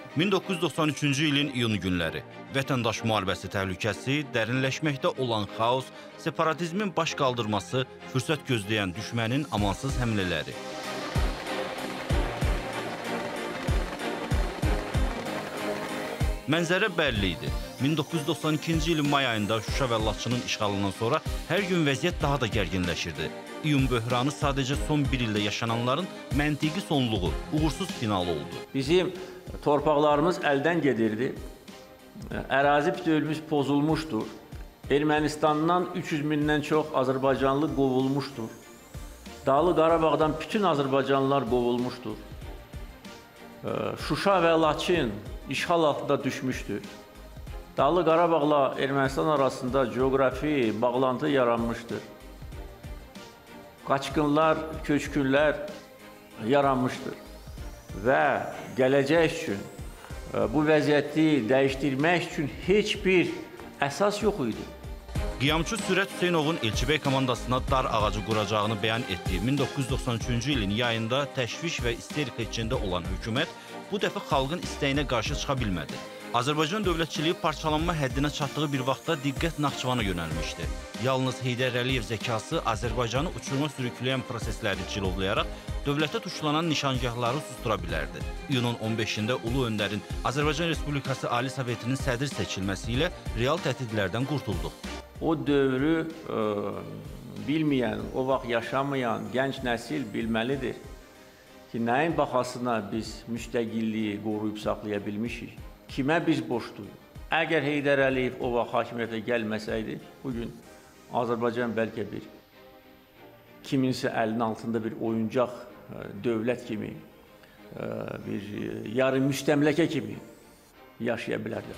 1993-cü ilin iyun günləri. Vətəndaş müharibəsi təhlükəsi, dərinləşməkdə olan xaos, separatizmin baş qaldırması, fürsət gözləyən düşmənin amansız həmlələri. Mənzərə bəlli idi. 1992-ci ilin may ayında Şuşa və Laçının işğalından sonra hər gün vəziyyət daha da gərginləşirdi. İyun böhranı sadəcə son bir ildə yaşananların məntiqi sonluğu, uğursuz finalı oldu. Bizim torpaqlarımız əldən gedirdi. Ərazi bütövlüyümüz pozulmuşdur. Ermənistandan 300 mindən çox Azərbaycanlı qovulmuşdur. Dağlı Qarabağdan bütün Azərbaycanlılar qovulmuşdur. Şuşa və Laçın işğal altında düşmüşdür. Dağlı Qarabağla Ermənistan arasında coğrafi bağlantı yaranmışdır. Qaçqınlar, köçkünlər yaranmışdır. Və gələcək üçün bu vəziyyəti dəyişdirmək üçün heç bir əsas yox idi. Qiyamçı Sürət Hüseynovun Elçibey komandasına dar ağacı quracağını bəyan etdiyi 1993-cü ilin yayında təşviş və isterika içində olan hökumət bu dəfə xalqın istəyinə qarşı çıxa bilmədi. Azərbaycan dövlətçiliyi parçalanma həddinə çatdığı bir vaxtda diqqət Naxçıvana yönəlmişdi. Yalnız Heydər Əliyev zəkası Azərbaycanı uçuruma sürükləyən prosesləri cilovlayaraq dövlətə tuşlanan nişangahları sustura bilərdi. İyunun 15-də Ulu Öndərin Azərbaycan Respublikası Ali Sovetinin sədr seçilməsi ilə real təhdidlərdən qurtulduq. O dövrü bilməyən, o vaxt yaşamayan gənc nəsil bilməlidir ki, nəyin baxasına biz müstəqilliyi qoruyub saxlaya bilmişik, kimə biz borcluyuq. Əgər Heydər Əliyev o vaxt hakimiyyətə gəlməsəydi, bugün Azərbaycan bəlkə bir kiminsə əlinin altında bir oyuncaq dövlət kimi, bir yarı müstəmləkə kimi yaşaya bilərdi.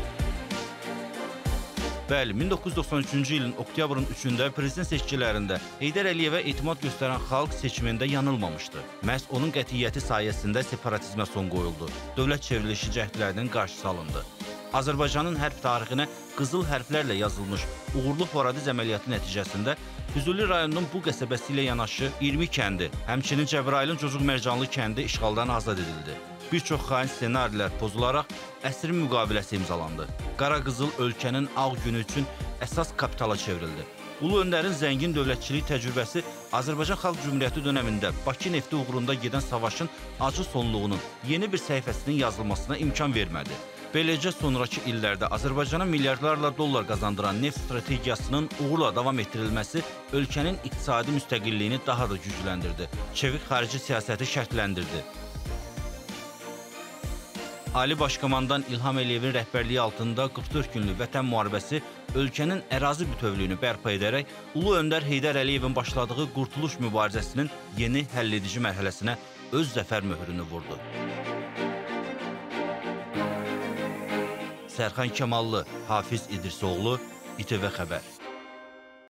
Bəli, 1993-cü ilin oktyabrın 3-də prezident seçkilərində Heydər Əliyevə etimad göstərən xalq seçimində yanılmamışdı. Məhz onun qətiyyəti sayəsində separatizmə son qoyuldu. Dövlət çevrilişi cəhdlərinin qarşısı alındı. Azərbaycanın hərb tarixinə qızıl hərflərlə yazılmış uğurlu Horadiz əməliyyatı nəticəsində Füzuli rayonunun bu qəsəbəsi ilə yanaşı 20 kəndi, həmçinin Cəbrayılın Cocuq Mərcanlı kəndi işğaldan azad edildi. Bir çox xain ssenarilər pozularaq əsrin müqaviləsi imzalandı. Qara qızıl ölkənin ağ günü üçün əsas kapitala çevrildi. Ulu Öndərin zəngin dövlətçilik təcrübəsi Azərbaycan Xalq Cümhuriyyəti dönəmində Bakı nefti uğrunda gedən savaşın acı sonluğunun yeni bir səhifəsinin yazılmasına imkan vermədi. Beləcə sonraki illərdə Azərbaycana milyardlarla dollar qazandıran neft strategiyasının uğurla davam etdirilməsi ölkənin iqtisadi müstəqilliyini daha da gücləndirdi. Çevik xarici siyasəti şərtləndirdi. Ali Başkomandan İlham Əliyevin rəhbərliyi altında 44 günlük vətən müharibəsi ölkənin ərazi bütövlüyünü bərpa edərək Ulu Öndər Heydər Əliyevin başladığı qurtuluş mübarizəsinin yeni həlledici mərhələsinə öz zəfər möhrünü vurdu. Sərxan Kəmallı, Hafiz İdrisoğlu, İTV Xəbər.